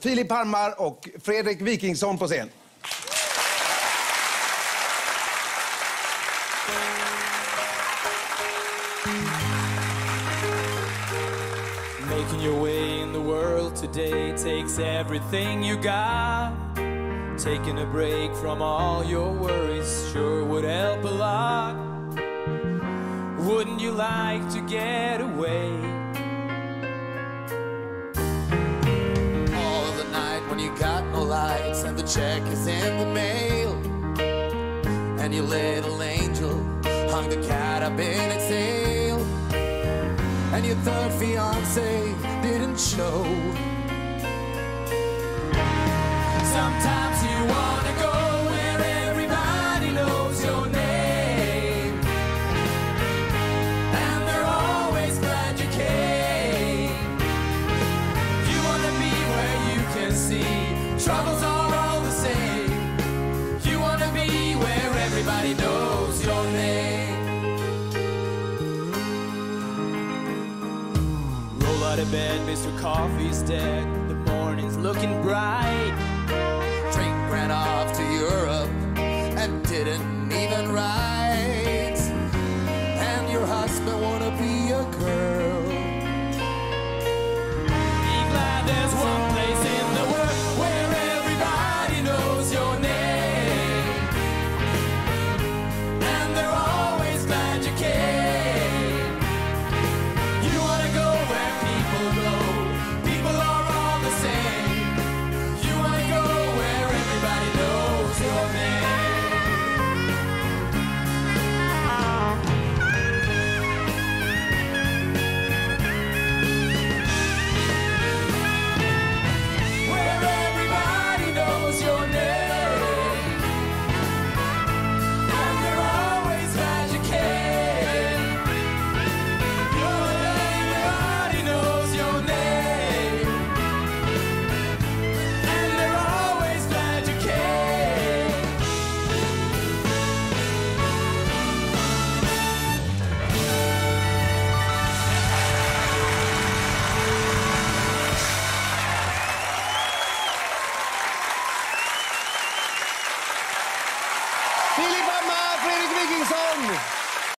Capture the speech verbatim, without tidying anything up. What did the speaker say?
Filip Hammar och Fredrik Wikingsson på scen. Making your way in the world today takes everything you got. Taking a break from all your worries sure would help a lot. Wouldn't you like to get away? All of the night when you got no lights and the check is in the mail, and your little angel hung the cat up in its tail, and your third fiance didn't show. Sometimes you wanna go where everybody knows your name, and they're always glad you came. You wanna be where you can see troubles are all the same. You wanna be where everybody knows your name. Roll out of bed, Mister Coffee's dead. The morning's looking bright.